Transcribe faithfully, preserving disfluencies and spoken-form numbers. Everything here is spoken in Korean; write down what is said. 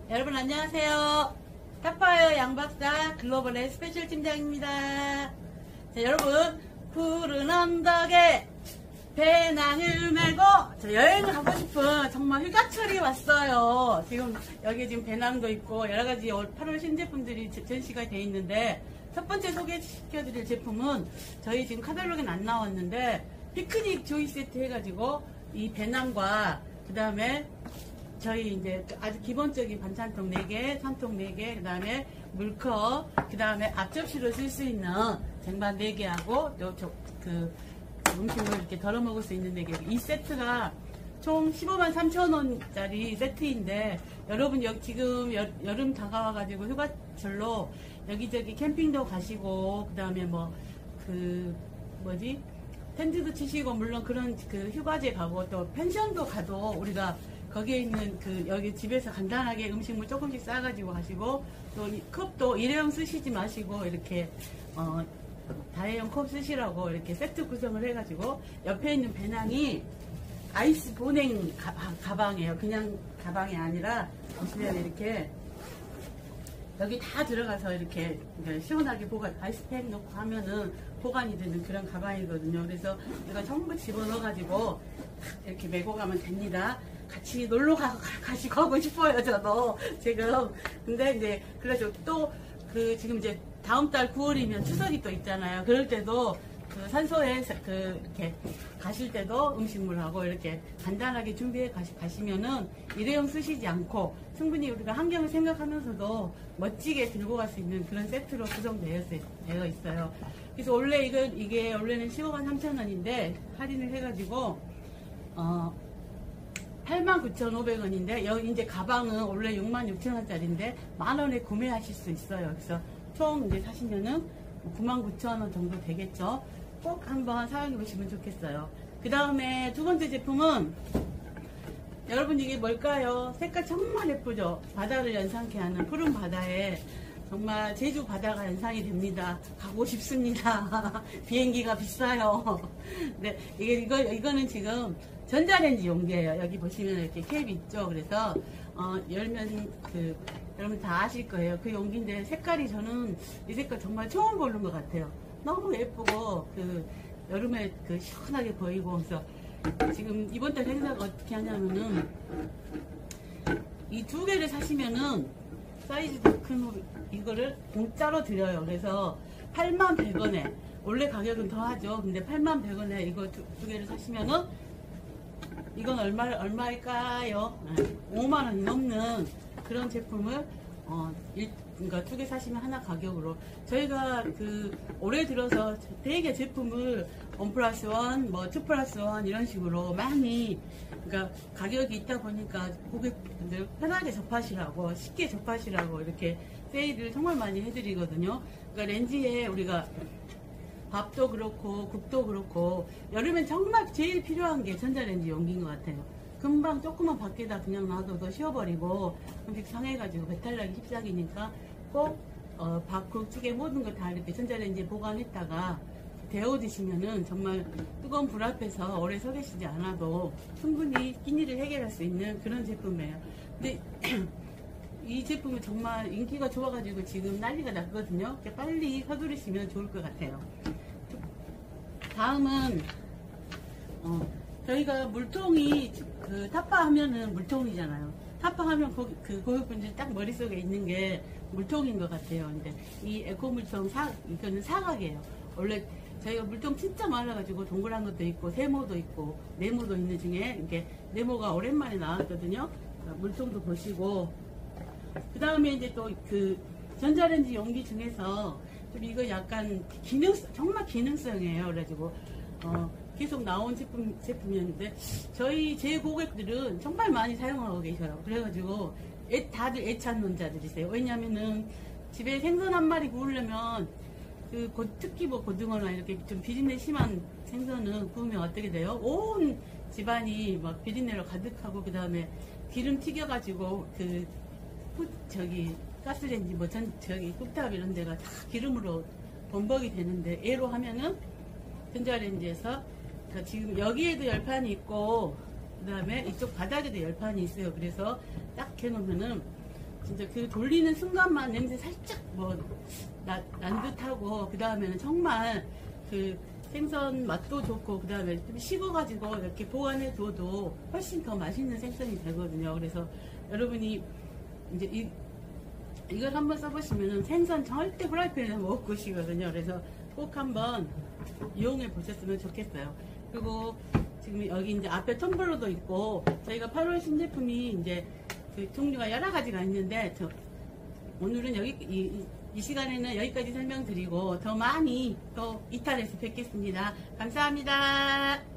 여러분 안녕하세요. 타파웨어 양박사 글로벌의 스페셜 팀장입니다. 자, 여러분 푸른 언덕에 배낭을 메고 저 여행을 가고 싶은 정말 휴가철이 왔어요. 지금 여기 지금 배낭도 있고 여러가지 팔월 신제품들이 전시가 돼 있는데, 첫 번째 소개시켜드릴 제품은 저희 지금 카탈로그는 안 나왔는데 피크닉 조이 세트 해가지고 이 배낭과 그 다음에 저희 이제 아주 기본적인 반찬통 네 개, 산통 네 개, 그 다음에 물컵, 그 다음에 앞접시로 쓸 수 있는 쟁반 네 개하고 요, 저, 그 음식을 이렇게 덜어 먹을 수 있는 네 개. 이 세트가 총 십오만 삼천 원짜리 세트인데, 여러분 여기 지금 여, 여름 다가와가지고 휴가철로 여기저기 캠핑도 가시고, 그 다음에 뭐, 그, 뭐지? 텐트도 치시고, 물론 그런 그 휴가지에 가고, 또 펜션도 가도 우리가 거기에 있는 그 여기 집에서 간단하게 음식물 조금씩 싸가지고 가시고, 또 이 컵도 일회용 쓰시지 마시고 이렇게 어 다회용 컵 쓰시라고 이렇게 세트 구성을 해가지고, 옆에 있는 배낭이 아이스 보냉 가방, 가방이에요. 그냥 가방이 아니라 보시면 이렇게 여기 다 들어가서 이렇게 시원하게 보관, 아이스팩 넣고 하면은 보관이 되는 그런 가방이거든요. 그래서 이거 전부 집어넣어가지고 이렇게 메고 가면 됩니다. 같이 놀러 가, 가시고 가고 싶어요, 저도 지금. 근데 이제 그래서 또 그 지금 이제 다음 달 구월이면 추석이 또 있잖아요. 그럴 때도 그 산소에 그 이렇게 가실 때도 음식물하고 이렇게 간단하게 준비해 가시, 가시면은 일회용 쓰시지 않고 충분히 우리가 환경을 생각하면서도 멋지게 들고 갈 수 있는 그런 세트로 구성되어 되어 있어요. 그래서 원래 이거 이게 원래는 십오만 삼천 원인데 할인을 해가지고 어. 팔만 구천오백 원인데, 여기 이제 가방은 원래 육만 육천 원짜리인데 만 원에 구매하실 수 있어요. 그래서 총 이제 사시면은 구만 구천 원 정도 되겠죠. 꼭 한번 사용해 보시면 좋겠어요. 그 다음에 두 번째 제품은, 여러분 이게 뭘까요? 색깔 정말 예쁘죠? 바다를 연상케 하는 푸른 바다에 정말 제주 바다가 연상이 됩니다. 가고 싶습니다. 비행기가 비싸요. 네, 이게 이거 이거는 지금 전자레인지 용기예요. 여기 보시면 이렇게 캡이 있죠. 그래서 어, 열면 그 여러분 다 아실 거예요. 그 용기인데 색깔이, 저는 이 색깔 정말 처음 고른 것 같아요. 너무 예쁘고 그 여름에 그 시원하게 보이고. 그래서 지금 이번 달 행사가 어떻게 하냐면은 이 두 개를 사시면은 사이즈도 큰 이거를 공짜로 드려요. 그래서 팔만 백 원에, 원래 가격은 더 하죠. 근데 팔만 백 원에 이거 두, 두 개를 사시면은, 이건 얼마, 얼마일까요? 오만 원이 넘는 그런 제품을 어, 일, 그러니까 두 개 사시면 하나 가격으로. 저희가 그 올해 들어서 되게 제품을 원 플러스 원, 뭐 투 플러스 원 이런 식으로 많이, 그러니까 가격이 있다 보니까 고객분들 편하게 접하시라고, 쉽게 접하시라고 이렇게 세일을 정말 많이 해드리거든요. 그러니까 렌즈에 우리가 밥도 그렇고 국도 그렇고 여름엔 정말 제일 필요한 게 전자레인지 용기인 것 같아요. 금방 조그만 밖에다 그냥 놔둬도 식어버리고 음식 상해가지고 배탈 나기 십작이니까 꼭 어, 밥, 국, 찌개 모든 거 다 이렇게 전자레인지에 보관했다가 데워 드시면은 정말 뜨거운 불 앞에서 오래 서 계시지 않아도 충분히 끼니를 해결할 수 있는 그런 제품이에요. 근데 이 제품은 정말 인기가 좋아가지고 지금 난리가 났거든요. 빨리 서두르시면 좋을 것 같아요. 다음은 어, 저희가 물통이, 그 타파 하면은 물통이잖아요. 타파 하면 고, 그 고객분들 딱 머릿속에 있는 게 물통인 것 같아요. 근데 이 에코 물통 사, 이거는 사각이에요. 원래 저희가 물통 진짜 많아가지고 동그란 것도 있고 세모도 있고 네모도 있는 중에 이렇게 네모가 오랜만에 나왔거든요. 물통도 보시고, 그 다음에 이제 또 그 전자레인지 용기 중에서 좀 이거 약간 기능, 정말 기능성이에요. 그래가지고 어, 계속 나온 제품, 제품이었는데 저희 제 고객들은 정말 많이 사용하고 계셔요. 그래가지고 애, 다들 애찬론자들이세요. 왜냐면은 집에 생선 한 마리 구우려면 그 고, 특히 뭐 고등어나 이렇게 좀 비린내 심한 생선은 구우면 어떻게 돼요? 온 집안이 막 비린내로 가득하고, 그 다음에 기름 튀겨가지고 그 후, 저기 가스레인지 뭐 전 저기 뚝탑 이런 데가 다 기름으로 범벅이 되는데, 얘로 하면은 전자레인지에서, 그러니까 지금 여기에도 열판이 있고 그 다음에 이쪽 바닥에도 열판이 있어요. 그래서 딱 해놓으면은 진짜 그 돌리는 순간만 냄새 살짝 뭐 난 듯하고, 그 다음에는 정말 그 생선 맛도 좋고, 그 다음에 좀 식어가지고 이렇게 보관해 둬도 훨씬 더 맛있는 생선이 되거든요. 그래서 여러분이 이제 이, 이걸 한번 써보시면은 생선 절대 프라이팬에서 못 구우시거든요. 그래서 꼭 한번 이용해 보셨으면 좋겠어요. 그리고 지금 여기 이제 앞에 텀블러도 있고, 저희가 팔월 신제품이 이제 그 종류가 여러 가지가 있는데, 저 오늘은 여기 이, 이 시간에는 여기까지 설명드리고 더 많이 또 이탈해서 뵙겠습니다. 감사합니다.